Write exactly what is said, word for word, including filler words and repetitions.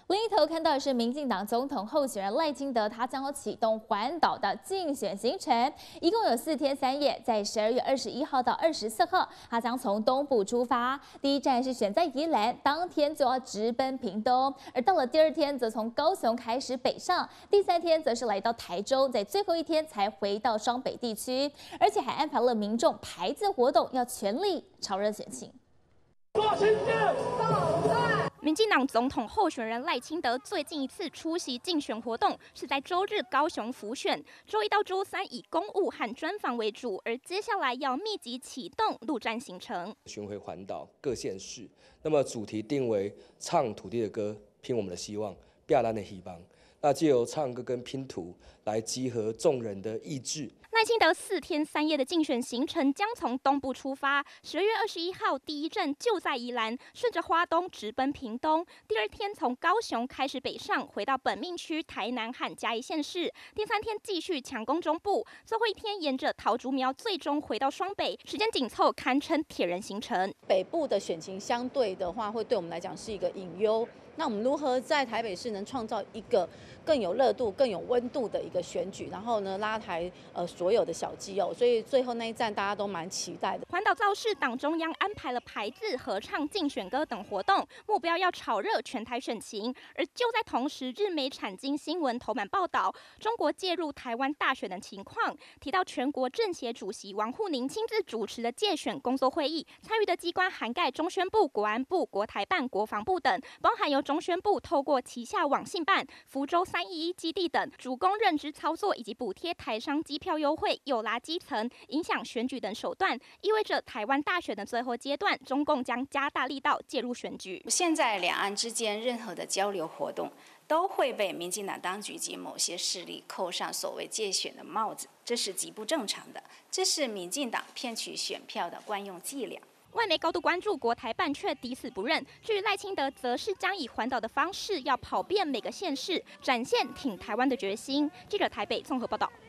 另一头看到的是民进党总统候选人赖清德，他将要启动环岛的竞选行程，一共有四天三夜，在十二月二十一号到二十四号，他将从东部出发，第一站是选在宜兰，当天就要直奔屏东，而到了第二天则从高雄开始北上，第三天则是来到台中，在最后一天才回到双北地区，而且还安排了民众排字活动，要全力炒热选情。 民进党总统候选人赖清德最近一次出席竞选活动是在周日高雄辅选，周一到周三以公务和专访为主，而接下来要密集启动陆战行程， 巡回环岛各县市。那么主题定为唱土地的歌，拼我们的希望，变咱的希望。那借由唱歌跟拼图来集合众人的意志。 赖清德四天三夜的竞选行程将从东部出发，十二月二十一号第一站就在宜兰，顺着花东直奔屏东。第二天从高雄开始北上，回到本命区台南和嘉义县市。第三天继续强攻中部，最后一天沿着桃竹苗，最终回到双北，时间紧凑，堪称铁人行程。 北部的选情相对的话，会对我们来讲是一个隐忧。那我们如何在台北市能创造一个更有热度、更有温度的一个选举，然后呢拉抬呃所有的小基友，所以最后那一站大家都蛮期待的。 环岛造势，党中央安排了排字、合唱、竞选歌等活动，目标要炒热全台选情。而就在同时，日媒产经新闻头版报道中国介入台湾大选的情况，提到全国政协主席王沪宁亲自主持的介选工作会议，参与的机关涵盖中宣部、国安部、国台办、国防部等，包含由中宣部透过旗下网信办、福州三一一基地等主攻认知操作，以及补贴台商机票优惠、诱拉基层、影响选举等手段，意味着台湾大选的最后阶段，中共将加大力道介入选举。 现在两岸之间任何的交流活动，都会被民进党当局及某些势力扣上所谓介选的帽子，这是极不正常的，这是民进党骗取选票的惯用伎俩。 外媒高度关注，国台办却抵死不认。至于赖清德，则是将以环岛的方式，要跑遍每个县市，展现挺台湾的决心。记者台北综合报道。